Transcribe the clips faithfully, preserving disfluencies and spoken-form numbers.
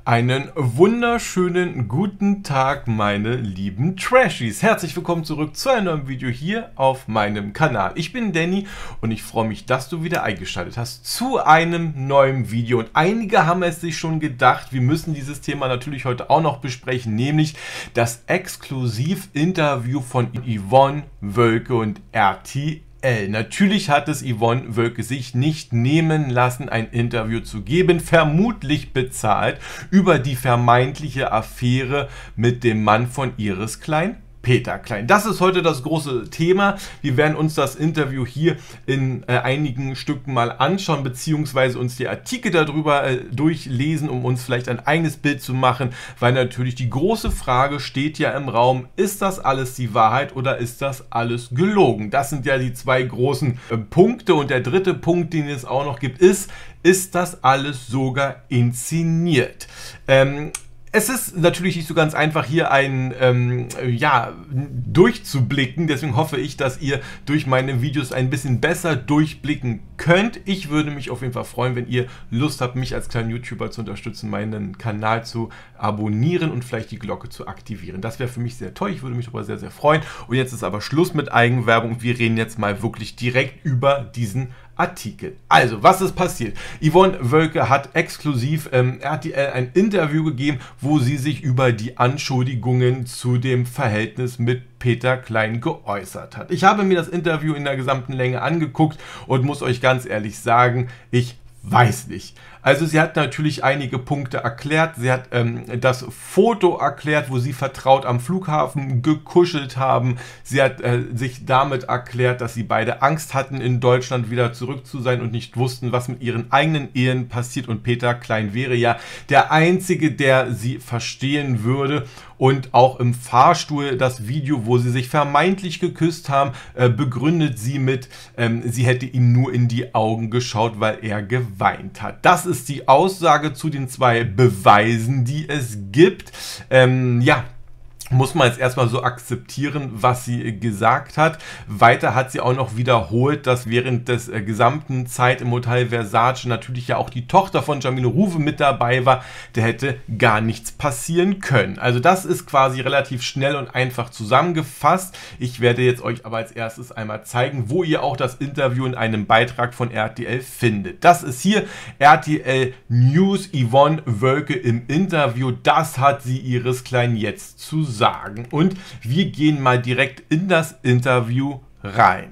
Einen wunderschönen guten Tag, meine lieben Trashies. Herzlich willkommen zurück zu einem neuen Video hier auf meinem Kanal. Ich bin Danny und ich freue mich, dass du wieder eingeschaltet hast zu einem neuen Video. Und einige haben es sich schon gedacht, wir müssen dieses Thema natürlich heute auch noch besprechen, nämlich das Exklusivinterview von Yvonne Wölke und R T L. Natürlich hat es Yvonne Wölke sich nicht nehmen lassen, ein Interview zu geben, vermutlich bezahlt, über die vermeintliche Affäre mit dem Mann von Iris Klein, Peter Klein. Das ist heute das große Thema. Wir werden uns das Interview hier in äh, einigen Stücken mal anschauen, beziehungsweise uns die Artikel darüber äh, durchlesen, um uns vielleicht ein eigenes Bild zu machen, weil natürlich die große Frage steht ja im Raum, ist das alles die Wahrheit oder ist das alles gelogen? Das sind ja die zwei großen äh, Punkte, und der dritte Punkt, den es auch noch gibt, ist, ist das alles sogar inszeniert? Ähm, Es ist natürlich nicht so ganz einfach, hier ein, ähm, ja, durchzublicken. Deswegen hoffe ich, dass ihr durch meine Videos ein bisschen besser durchblicken könnt. Ich würde mich auf jeden Fall freuen, wenn ihr Lust habt, mich als kleinen YouTuber zu unterstützen, meinen Kanal zu abonnieren und vielleicht die Glocke zu aktivieren. Das wäre für mich sehr toll. Ich würde mich darüber sehr, sehr freuen. Und jetzt ist aber Schluss mit Eigenwerbung. Wir reden jetzt mal wirklich direkt über diesen Artikel. Also, was ist passiert? Yvonne Wölke hat exklusiv ähm, R T L ein Interview gegeben, wo sie sich über die Anschuldigungen zu dem Verhältnis mit Peter Klein geäußert hat. Ich habe mir das Interview in der gesamten Länge angeguckt und muss euch ganz ehrlich sagen, ich weiß nicht. Also sie hat natürlich einige Punkte erklärt. Sie hat ähm, das Foto erklärt, wo sie vertraut am Flughafen gekuschelt haben. Sie hat äh, sich damit erklärt, dass sie beide Angst hatten, in Deutschland wieder zurück zu sein und nicht wussten, was mit ihren eigenen Ehen passiert. Und Peter Klein wäre ja der Einzige, der sie verstehen würde. Und auch im Fahrstuhl das Video, wo sie sich vermeintlich geküsst haben, äh, begründet sie mit, ähm, sie hätte ihm nur in die Augen geschaut, weil er geweint hat. Das ist die Aussage zu den zwei Beweisen, die es gibt. Ähm, ja. Muss man jetzt erstmal so akzeptieren, was sie gesagt hat. Weiter hat sie auch noch wiederholt, dass während des äh, gesamten Zeit im Hotel Versace natürlich ja auch die Tochter von Jamil Ruwe mit dabei war. Der hätte gar nichts passieren können. Also das ist quasi relativ schnell und einfach zusammengefasst. Ich werde jetzt euch aber als erstes einmal zeigen, wo ihr auch das Interview in einem Beitrag von R T L findet. Das ist hier R T L News, Yvonne Wölke im Interview. Das hat sie Iris Klein jetzt zu sagen. sagen. Und wir gehen mal direkt in das Interview rein.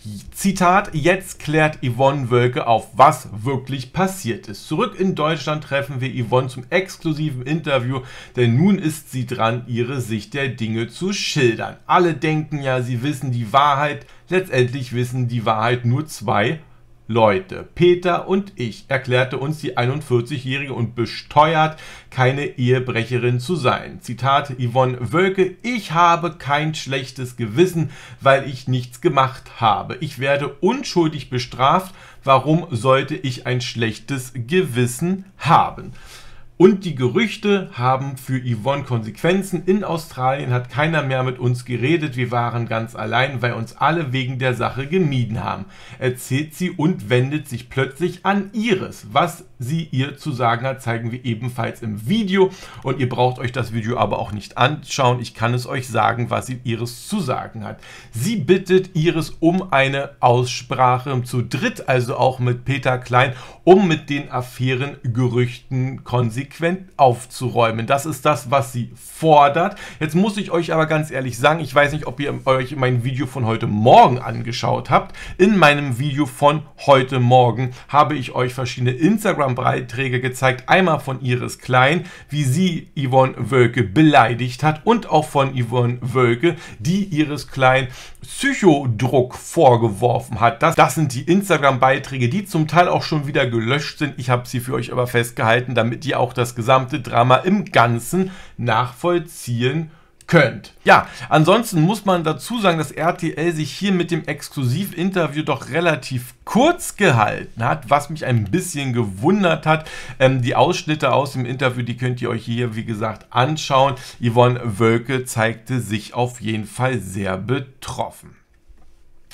Zitat: Jetzt klärt Yvonne Wölke auf, was wirklich passiert ist. Zurück in Deutschland treffen wir Yvonne zum exklusiven Interview, denn nun ist sie dran, ihre Sicht der Dinge zu schildern. Alle denken ja, sie wissen die Wahrheit. Letztendlich wissen die Wahrheit nur zwei Leute, Peter und ich, erklärte uns die einundvierzigjährige und besteuert, keine Ehebrecherin zu sein. Zitat Yvonne Wölke: Ich habe kein schlechtes Gewissen, weil ich nichts gemacht habe. Ich werde unschuldig bestraft. Warum sollte ich ein schlechtes Gewissen haben? Und die Gerüchte haben für Yvonne Konsequenzen. In Australien hat keiner mehr mit uns geredet. Wir waren ganz allein, weil uns alle wegen der Sache gemieden haben, erzählt sie und wendet sich plötzlich an Iris. Was sie ihr zu sagen hat, zeigen wir ebenfalls im Video. Und ihr braucht euch das Video aber auch nicht anschauen. Ich kann es euch sagen, was sie Iris zu sagen hat. Sie bittet Iris um eine Aussprache zu dritt, also auch mit Peter Klein, um mit den Affärengerüchten konsequent aufzuräumen. Das ist das, was sie fordert. Jetzt muss ich euch aber ganz ehrlich sagen, ich weiß nicht, ob ihr euch mein Video von heute Morgen angeschaut habt. In meinem Video von heute Morgen habe ich euch verschiedene Instagram-Beiträge gezeigt. Einmal von Iris Klein, wie sie Yvonne Wölke beleidigt hat, und auch von Yvonne Wölke, die Iris Klein Psychodruck vorgeworfen hat. Das, das sind die Instagram-Beiträge, die zum Teil auch schon wieder gelöscht sind. Ich habe sie für euch aber festgehalten, damit ihr auch das gesamte Drama im Ganzen nachvollziehen könnt. Ja, ansonsten muss man dazu sagen, dass R T L sich hier mit dem Exklusivinterview doch relativ kurz gehalten hat, was mich ein bisschen gewundert hat. Ähm, die Ausschnitte aus dem Interview, die könnt ihr euch hier, wie gesagt, anschauen. Yvonne Wölke zeigte sich auf jeden Fall sehr betroffen.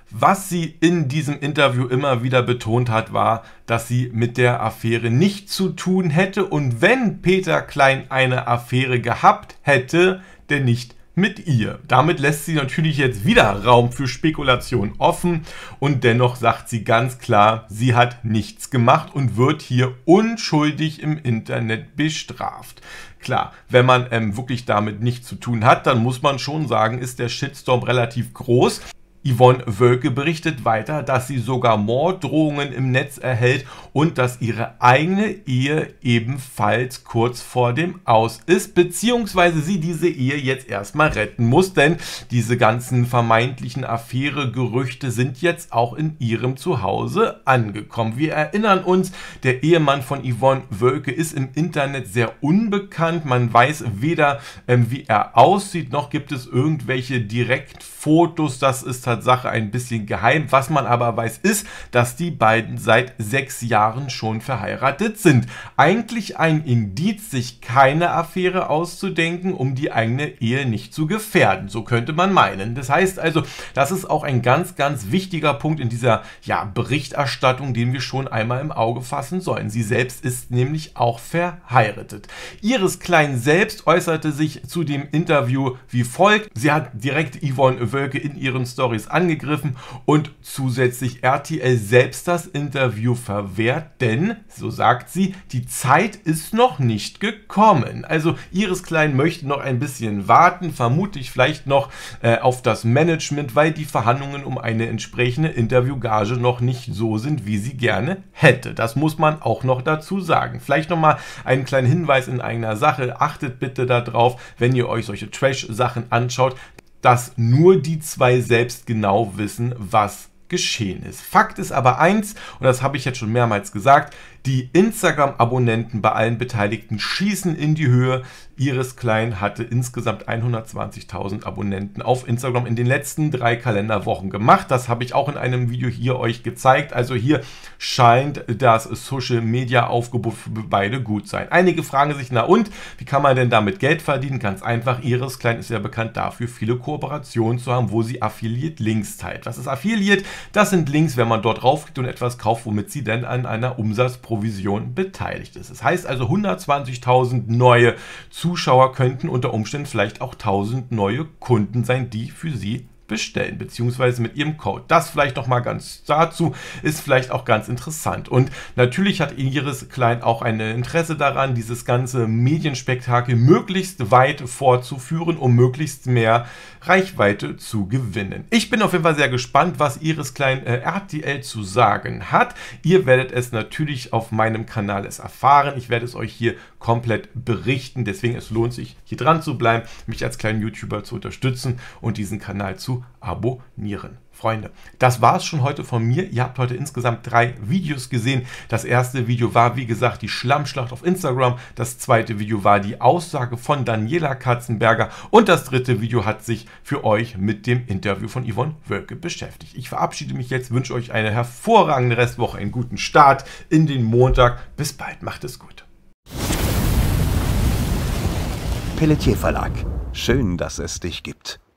Was sie in diesem Interview immer wieder betont hat, war, dass sie mit der Affäre nichts zu tun hätte und wenn Peter Klein eine Affäre gehabt hätte, denn nicht mit ihr. Damit lässt sie natürlich jetzt wieder Raum für Spekulation offen und dennoch sagt sie ganz klar, sie hat nichts gemacht und wird hier unschuldig im Internet bestraft. Klar, wenn man ähm, wirklich damit nichts zu tun hat, dann muss man schon sagen, ist der Shitstorm relativ groß. Yvonne Wölke berichtet weiter, dass sie sogar Morddrohungen im Netz erhält und dass ihre eigene Ehe ebenfalls kurz vor dem Aus ist, beziehungsweise sie diese Ehe jetzt erstmal retten muss, denn diese ganzen vermeintlichen Affäre-Gerüchte sind jetzt auch in ihrem Zuhause angekommen. Wir erinnern uns, der Ehemann von Yvonne Wölke ist im Internet sehr unbekannt. Man weiß weder, ähm, wie er aussieht, noch gibt es irgendwelche Direktfotos. Das ist Tatsache ein bisschen geheim. Was man aber weiß, ist, dass die beiden seit sechs Jahren schon verheiratet sind. Eigentlich ein Indiz, sich keine Affäre auszudenken, um die eigene Ehe nicht zu gefährden. So könnte man meinen. Das heißt also, das ist auch ein ganz, ganz wichtiger Punkt in dieser ja, Berichterstattung, den wir schon einmal im Auge fassen sollen. Sie selbst ist nämlich auch verheiratet. Iris Klein selbst äußerte sich zu dem Interview wie folgt. Sie hat direkt Yvonne Wölke in ihren Stories angegriffen und zusätzlich R T L selbst das Interview verwehrt, denn, so sagt sie, die Zeit ist noch nicht gekommen. Also Iris Klein möchte noch ein bisschen warten, vermutlich vielleicht noch äh, auf das Management, weil die Verhandlungen um eine entsprechende Interviewgage noch nicht so sind, wie sie gerne hätte. Das muss man auch noch dazu sagen. Vielleicht nochmal einen kleinen Hinweis in eigener Sache. Achtet bitte darauf, wenn ihr euch solche Trash-Sachen anschaut, dass nur die zwei selbst genau wissen, was geschehen ist. Fakt ist aber eins, und das habe ich jetzt schon mehrmals gesagt, die Instagram-Abonnenten bei allen Beteiligten schießen in die Höhe. Iris Klein hatte insgesamt hundertzwanzigtausend Abonnenten auf Instagram in den letzten drei Kalenderwochen gemacht. Das habe ich auch in einem Video hier euch gezeigt. Also hier scheint das Social-Media-Aufgebot für beide gut sein. Einige fragen sich, na und, wie kann man denn damit Geld verdienen? Ganz einfach, Iris Klein ist ja bekannt dafür, viele Kooperationen zu haben, wo sie Affiliate-Links teilt. Was ist Affiliate? Das sind Links, wenn man dort draufklickt und etwas kauft, womit sie dann an einer Umsatzprovision beteiligt ist. Das heißt also, hundertzwanzigtausend neue Zuschauer könnten unter Umständen vielleicht auch tausend neue Kunden sein, die für sie bestellen, beziehungsweise mit ihrem Code. Das vielleicht noch mal ganz dazu, ist vielleicht auch ganz interessant. Und natürlich hat Iris Klein auch ein Interesse daran, dieses ganze Medienspektakel möglichst weit fortzuführen, um möglichst mehr Reichweite zu gewinnen. Ich bin auf jeden Fall sehr gespannt, was Iris Klein äh, R T L zu sagen hat. Ihr werdet es natürlich auf meinem Kanal es erfahren. Ich werde es euch hier komplett berichten. Deswegen es lohnt sich, hier dran zu bleiben, mich als kleinen YouTuber zu unterstützen und diesen Kanal zu abonnieren. Freunde, das war es schon heute von mir. Ihr habt heute insgesamt drei Videos gesehen. Das erste Video war, wie gesagt, die Schlammschlacht auf Instagram. Das zweite Video war die Aussage von Daniela Katzenberger. Und das dritte Video hat sich für euch mit dem Interview von Yvonne Wölke beschäftigt. Ich verabschiede mich jetzt, wünsche euch eine hervorragende Restwoche, einen guten Start in den Montag. Bis bald, macht es gut. Pelletier Verlag. Schön, dass es dich gibt.